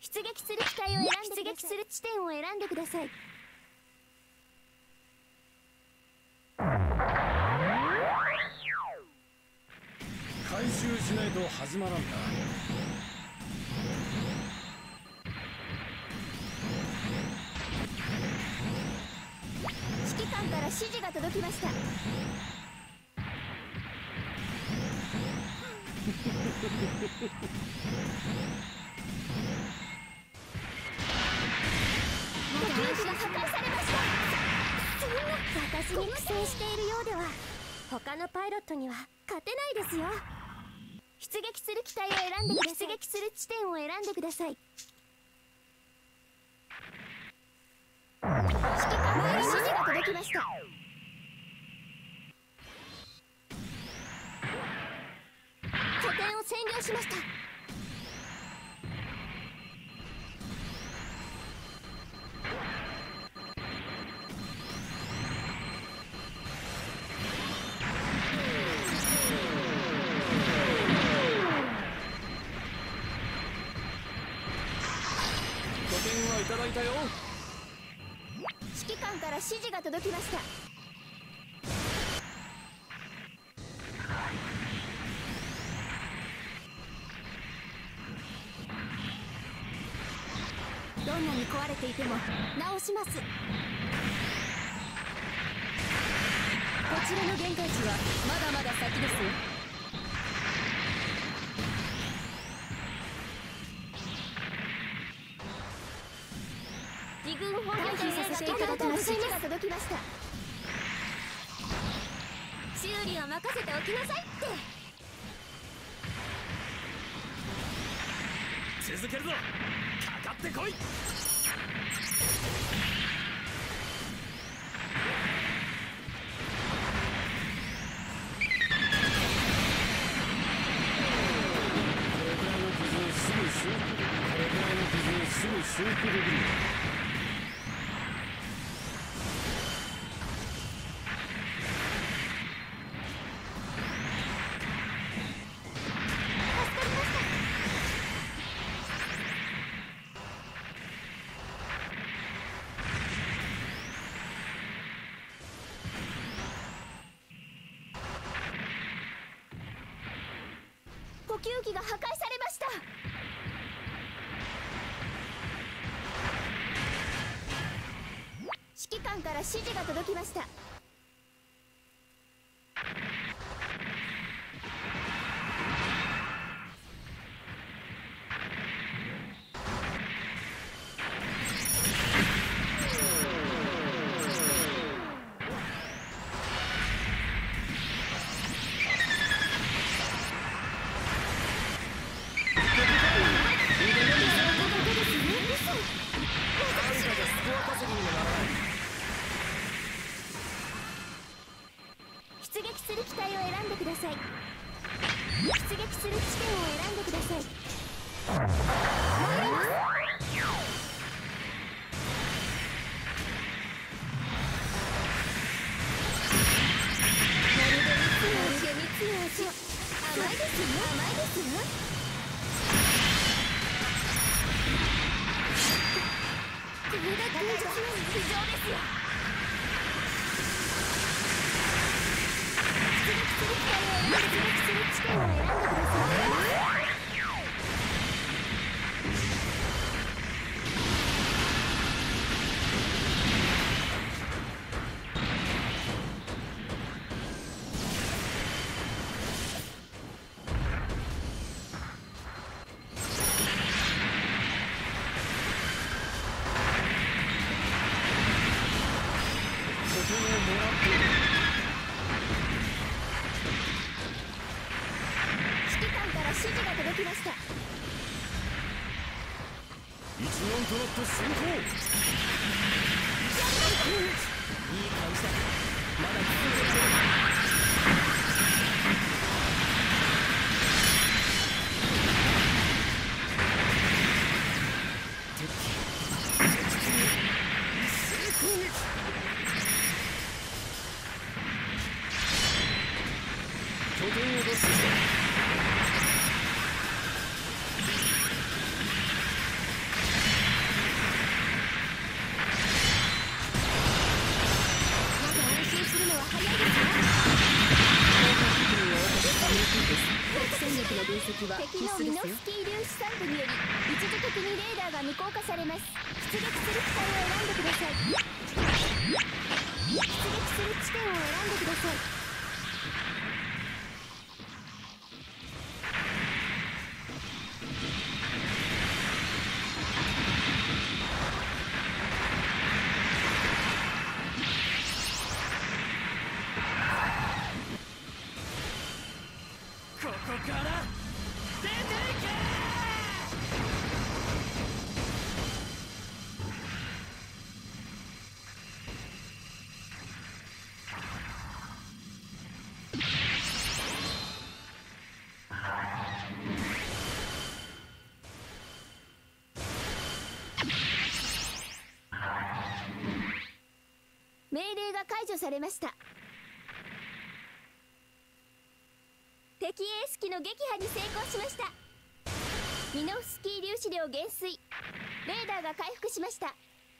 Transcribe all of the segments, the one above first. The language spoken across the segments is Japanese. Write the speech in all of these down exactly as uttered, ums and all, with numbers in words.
出撃する機体を選んで出撃する地点を選んでください。 回収しないと始まらんだ。 指揮官から指示が届きました。補給機が破壊されました。そんな、私に苦戦しているようでは他のパイロットには勝てないですよ。出撃する機体を選んでください。出撃する地点を選んでください。指揮官から指示が届きました。拠点を占領しました。 拠点はいただいたよ。 指揮官から指示が届きました。どんなに壊れていても直します。こちらの限界値はまだまだ先ですよ。自軍砲撃させていただきました。指示が届きました。修理は任せておきなさいって。 続けるぞ。かかってこい。修復できる。 補給機が破壊されました。指揮官から指示が届きました。出撃する機体を選んでください。出撃する地点を選んでください。参ります。まるで蜜の味で蜜の味。甘いですよ。甘いですよ。これが空中の非常ですよ。出撃する機体を選んで、出撃する地点を選んでください。 拠点をもらっている。 指示が届きました。 一丸となって進行。いい感じだ。まだ続いてる。敵敵に一斉攻撃。拠点を奪取した。 戦力の分析は必敵の須ですよ。 ミノフスキー粒子散布により一時的にレーダーが無効化されます。出撃する機体を選んでください。出撃する地点を選んでください。 ここから出ていけ。 命令が解除されました。敵エース機の撃破に成功しました。ミノフスキー粒子量減衰。レーダーが回復しました。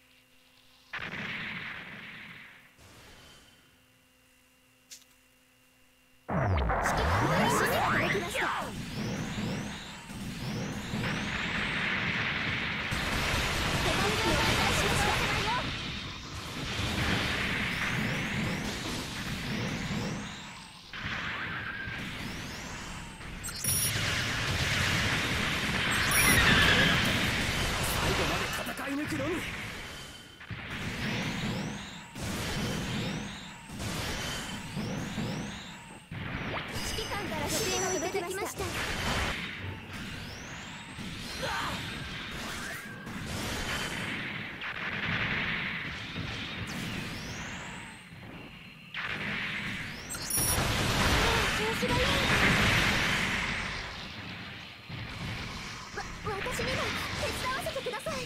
指揮官から指示が届きました。手紙を破壊しました。 戦い抜くのみ。 指揮官から指令をいただきました。調子がいい。わ、私にも手伝わせてください。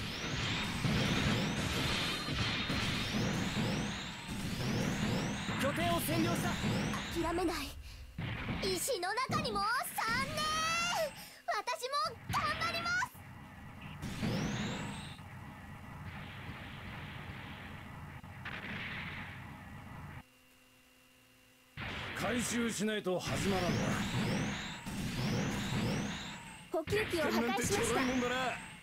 拠点を占領した。 諦めない。石の中にもさんねん。私も頑張ります。 回収しないと始まらんだ。 補給機を破壊しました。 もんだな。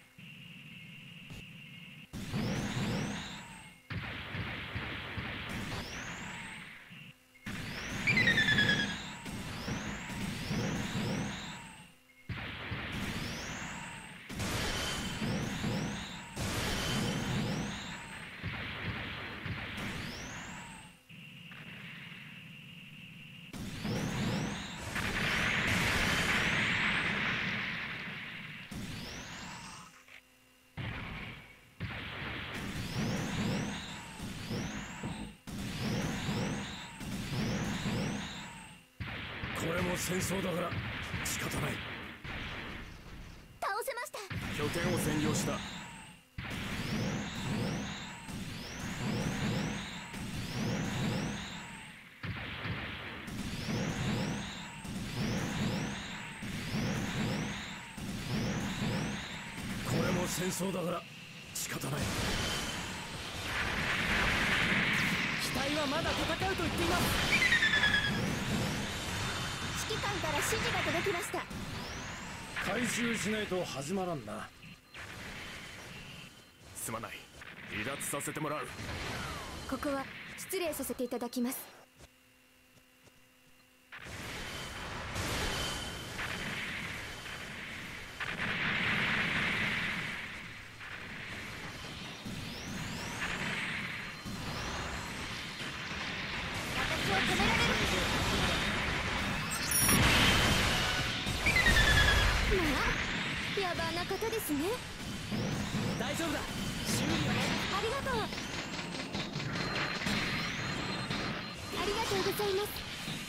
これも戦争だから仕方ない。 倒せました。 拠点を占領した。これも戦争だから仕方ない。 機体はまだ戦うと言っています。 指揮官から指示が届きました。 回収しないと始まらんな。 すまない。離脱させてもらう。 ここは失礼させていただきます。 私を止められる。まあ、野蛮な方ですね。 大丈夫だ。修理はね。 ありがとう。ありがとうございます。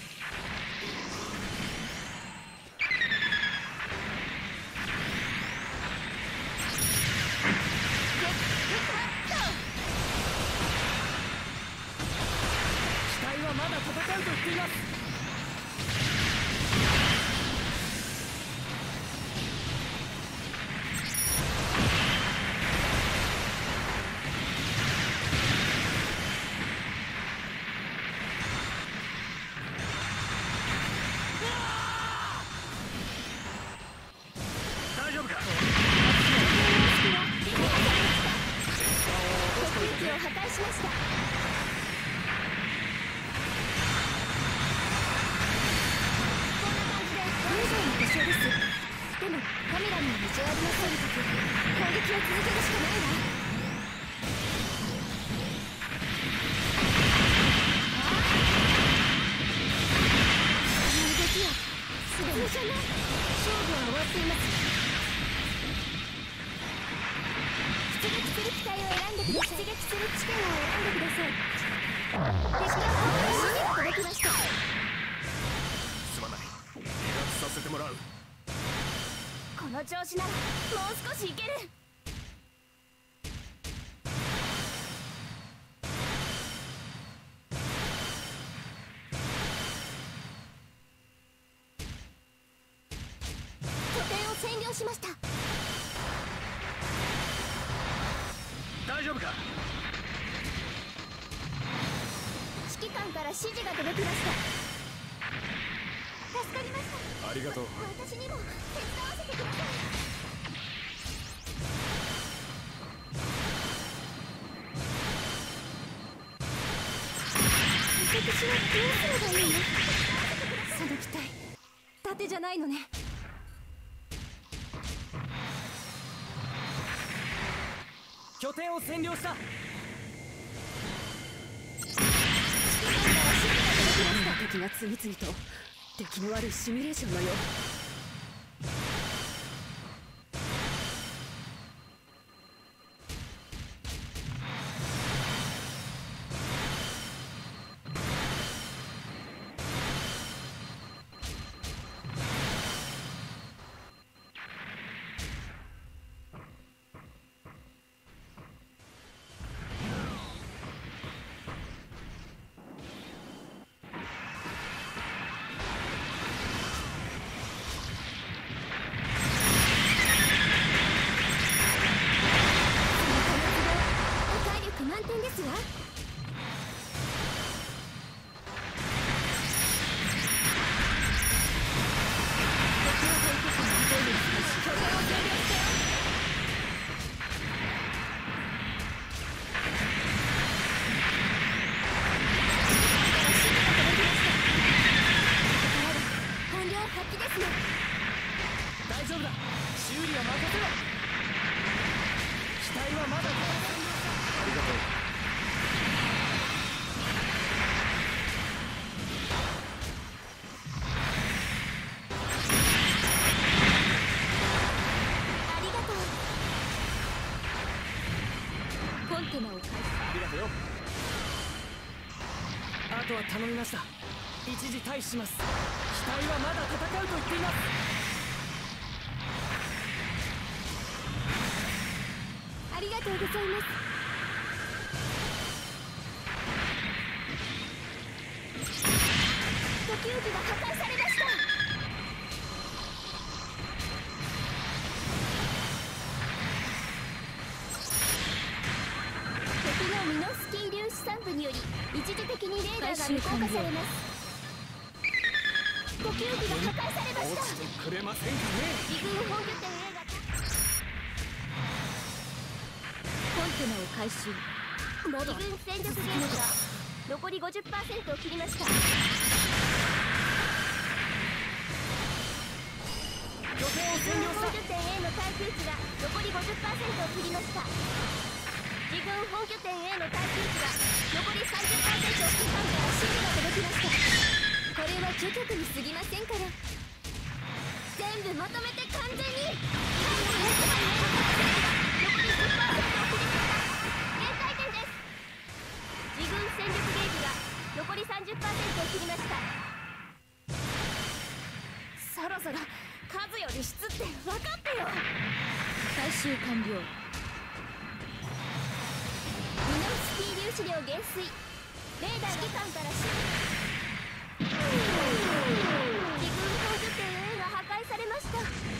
機体はまだ戦うと言っています。 けるしかないわ。この動きは普通じゃない。勝負は終わっています。出撃する機体を選んでください。出撃する地点を選んでください。敵が指示が届きました。 すまない。離脱させてもらう。 この調子ならもう少しいける。拠点を占領しました。 大丈夫か。 指揮官から指示が届きました。助かりました。 ありがとう。 私にも手伝わせてください。私はどうすればいいの？その機体盾じゃないのね。 拠点を占領した。 敵が次々と敵の悪いシミュレーションのよう。 大丈夫だ。修理は任せろ。機体はまだ。ありがとう。 ありがとう。コンテナを返す。 ありがとうよ。あとは頼みました。一時退避します。機体はまだ戦うと言っています。 ありがとうございます。補給機が破壊されました。敵のミノスキー粒子散布により一時的にレーダーが無効化されます。補給機が破壊されました。 落ちてくれませんかね。 自軍本拠点 A がコンテナを回収。 自軍戦力ゲージが残り ごじゅっパーセント を切りました。 拠点を自占領した。 軍本拠点 A の耐久値が残り ごじゅっパーセント を切りました。自軍本拠点 A の耐久値が残り さんじゅっパーセント を切ったんから指示が届きました。これは虚極に過ぎませんから。全部まとめて完全に。残り じゅっパーセント を切りました。限界点です。自軍戦力ゲージが残り さんじゅっパーセント を切りました。そろそろ数より質って分かってよ。 回収完了。 ミノフスキー粒子量減衰。レーダー指揮官から指示。自軍本拠点 A が破壊されました。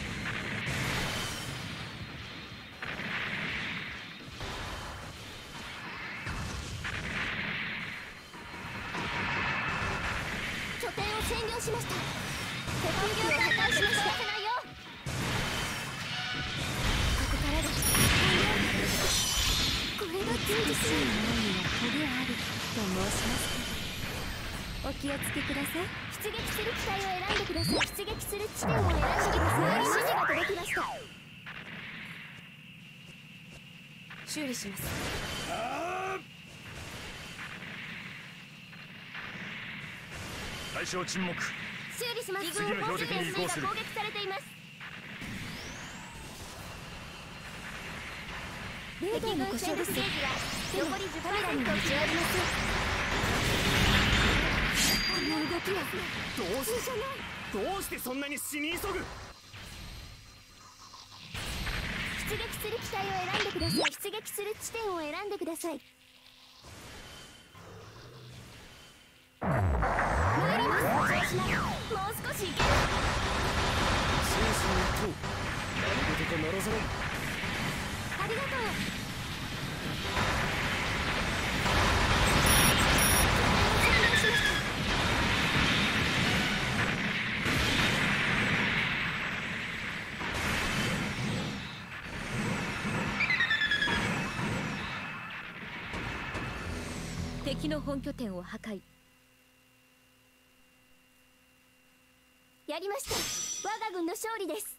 拠点を占領しました。補給機を破壊しました。ここからだ。これが全実に前にはトゲあると申しますけど、お気をつけください。出撃する機体を選んでください。出撃する地点を選んでください。指示が届きました。 修理します。 対象沈黙。 修理します。 次の標的に移行する。 攻撃されています。 レーダーの故障です。 残り じゅっパーセント を強ります。この動きはどうしてどうしてそんなに死に急ぐ。 出撃する機体を選んでください。出撃する地点を選んでください。参ります。調子なもう少しいける。 心身一等、何事かならざらん。 ありがとう。 敵の本拠点を破壊。 やりました。我が軍の勝利です。